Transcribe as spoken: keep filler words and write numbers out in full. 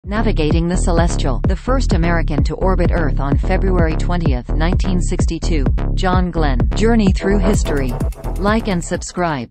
Navigating the Celestial, the first American to orbit Earth on February twentieth, nineteen sixty-two. John Glenn. Journey through history. Like and subscribe.